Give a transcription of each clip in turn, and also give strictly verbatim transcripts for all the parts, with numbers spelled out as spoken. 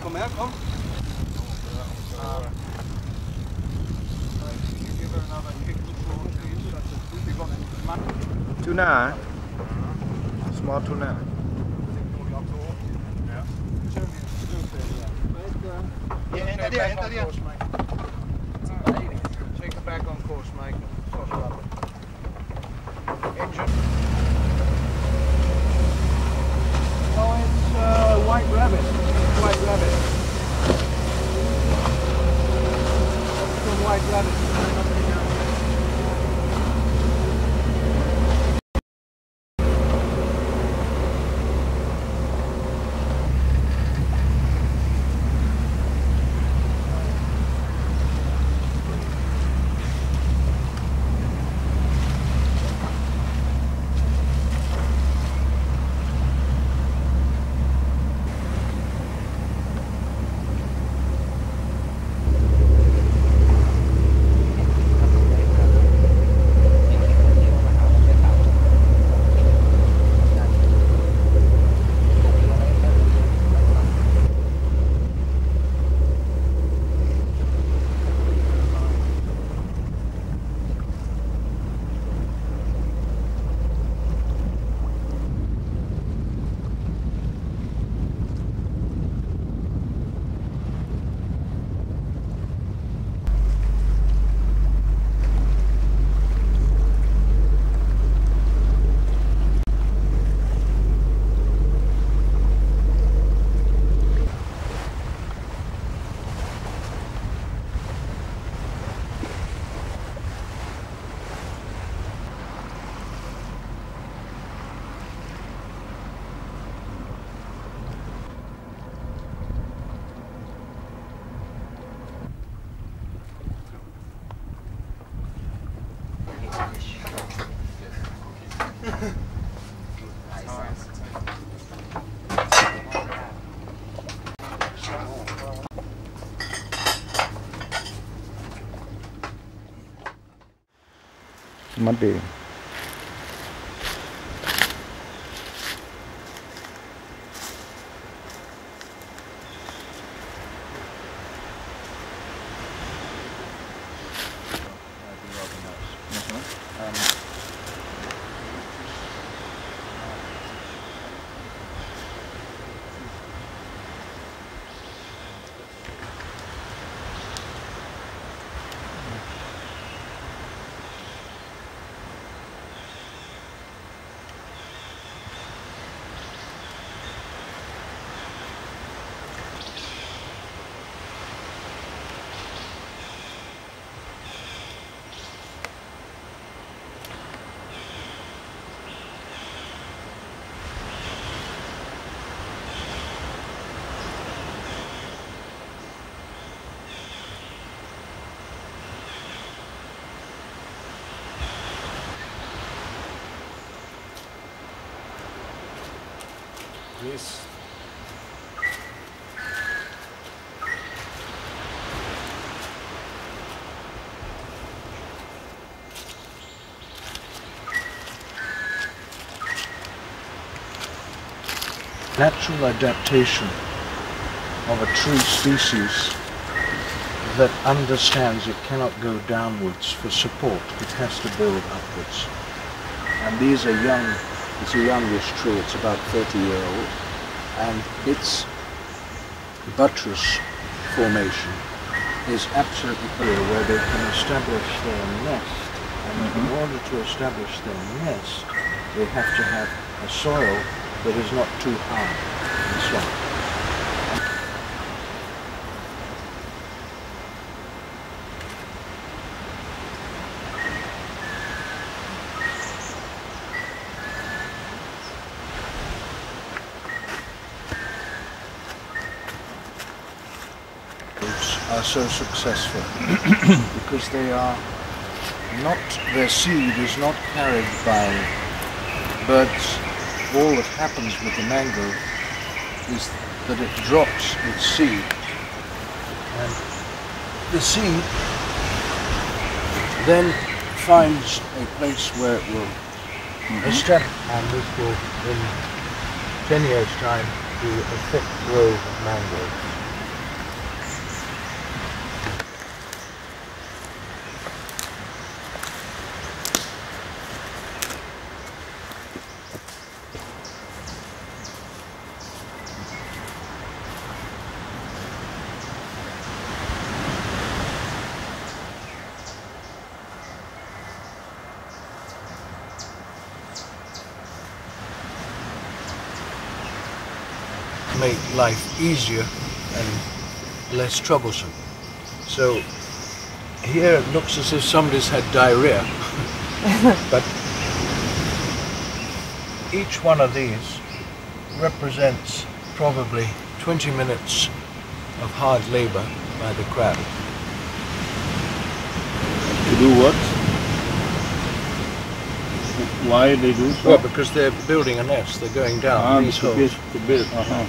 Komm her, komm. Tuna, small tuna. Yeah, enter there, enter there. Take it back on course, Mike. Engine. Oh, it's uh, white rabbit. It's white rabbit. Some white rabbit. Muddy. Yes. Natural adaptation of a tree species that understands it cannot go downwards for support, it has to build upwards. And these are young, it's a youngish tree, it's about thirty year old, and its buttress formation is absolutely clear where they can establish their nest. And mm-hmm. in order to establish their nest, they have to have a soil that is not too hard and soft. Are so successful because they are not, their seed is not carried by birds. All that happens with the mangrove is that it drops its seed, and the seed then finds a place where it will mm-hmm. establish, and this will in ten years time be a thick grove of mangroves. make life easier and less troublesome. So here it looks as if somebody's had diarrhea, but each one of these represents probably twenty minutes of hard labor by the crab. To do what? Why they do so? Well, because they're building a nest, they're going down Ah, these to holes. build, to build. Uh-huh.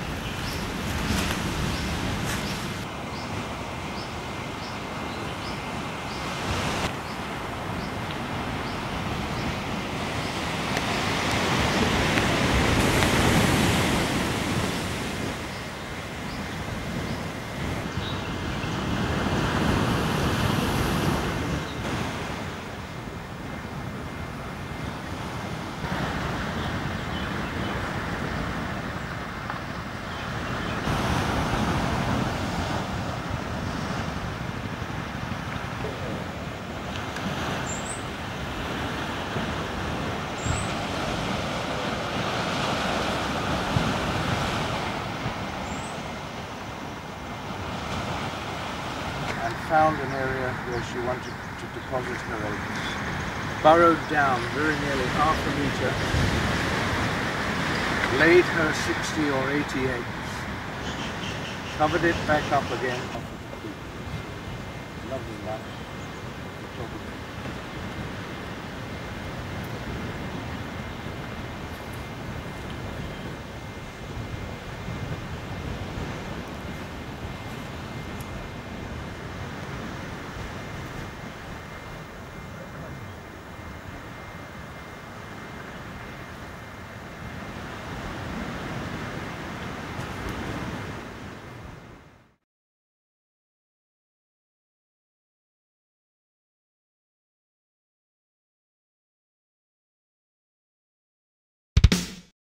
And found an area where she wanted to deposit her eggs. Burrowed down very nearly half a metre, laid her sixty or eighty eggs, covered it back up again. Lovely lunch.